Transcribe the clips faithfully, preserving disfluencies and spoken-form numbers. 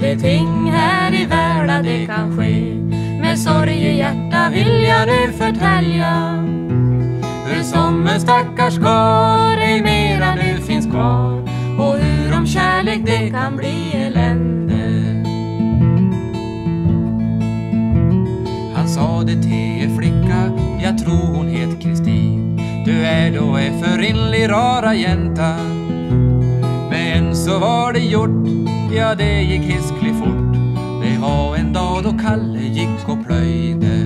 det ting här i världen det kan ske. Med sorg i hjärta vill jag nu förtälja hur som en stackars skar ej mera nu finns kvar, och hur om kärlek det kan bli elände. Han sa det till er flicka, jag tror hon het Kristin. Du är då är för inlig rara jänta. Men så var det gjort, ja det gick hiskligt fort. Det var en dag då Kalle gick och plöjde.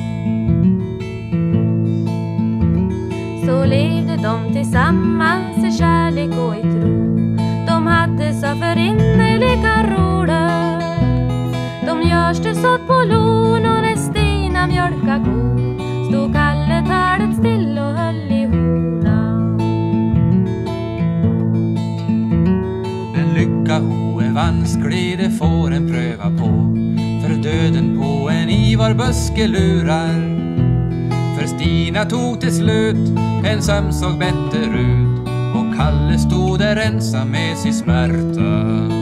Så levde de tillsammans i kärlek och i tro. De hade så för innerliga roder. De görste sått på lon, och när Stina mjölka ko stod Kalle talet still och höll i hona. Den lycka ho är vansklig, det får en pröva på. För döden på en ivar buske lurar. För Stina tog till slut, en sömn såg bättre ut, och Kalle stod där ensam med sin smärta.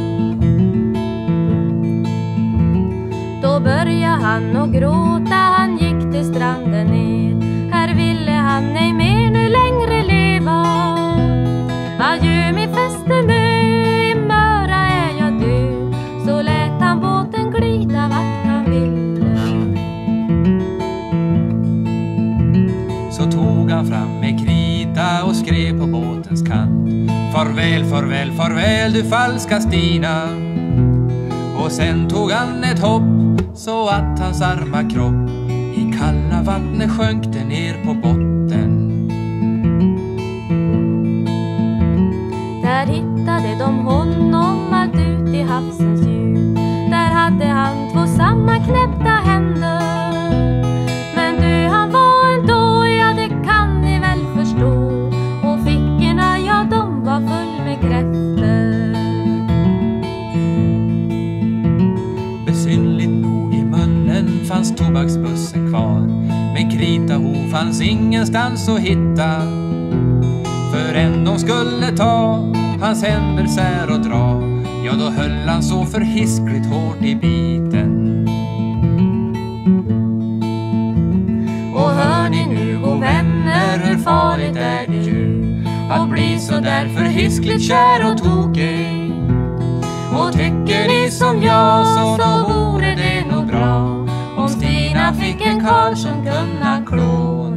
Då började han och gråta, han gick till stranden ner. Här ville han ej mer nu längre leva. Vad gör min fästemö, i möra är jag död. Så lät han båten glida vart han ville. Så tog han fram med krita och skrev på båtens kant: farväl, farväl, farväl du falska Stina. Och sen tog han ett hopp så att hans arma kropp i kalla vattnet sjönk det ner på botten. Där hittade de honom allt ut i havsens djup. Där hade han två samma knäppta händer. Men du, han var ändå, ja det kan ni väl förstå. Och fickorna, ja de var full med kräftor. Besynligt nog i munnen fanns tobaksbussen kvar, men krita ho fanns ingenstans att hitta. För en de skulle ta hans händer sär och dra, ja då höll han så förhiskligt hårt i biten. Och hör ni nu, go vänner, hur farligt är det ju att bli så där förhiskligt kär och tokig. Och tycker ni som jag, så då vore det nog bra om Stina fick en karl som kunna klå.